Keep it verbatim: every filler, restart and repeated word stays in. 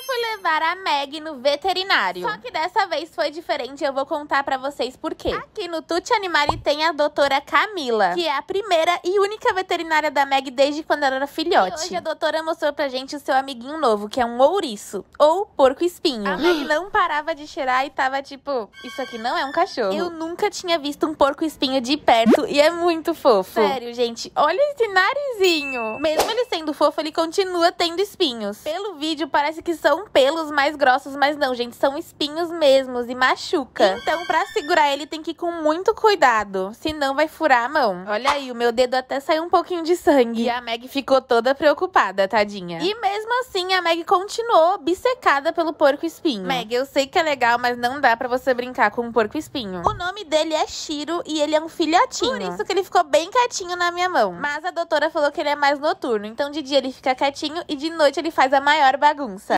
fui levar a Meg no veterinário. Só que dessa vez foi diferente, eu vou contar pra vocês por quê. Aqui no Tutti Animali tem a doutora Camila, que é a primeira e única veterinária da Meg desde quando ela era filhote. E hoje a doutora mostrou pra gente o seu amiguinho novo, que é um ouriço, ou porco-espinho. A Meg não parava de cheirar e tava tipo, isso aqui não é um cachorro. Eu nunca tinha visto um porco-espinho de perto e é muito fofo. Sério, gente, olha esse narizinho. Mesmo ele sendo fofo, ele continua tendo espinhos. Pelo vídeo parece que são pelos mais grossos, mas não, gente, são espinhos mesmos e machuca. Então, pra segurar ele tem que ir com muito cuidado, senão vai furar a mão. Olha aí, o meu dedo até saiu um pouquinho de sangue. E a Meg ficou toda preocupada, tadinha. E mesmo assim, a Meg continuou obcecada pelo porco-espinho. Meg, eu sei que é legal, mas não dá pra você brincar com um porco-espinho. O nome dele é Shiro e ele é um filhotinho. Por isso que ele ficou bem quietinho na minha mão. Mas a doutora falou que ele é mais noturno, então de dia ele fica quietinho e de noite ele faz a maior bagunça.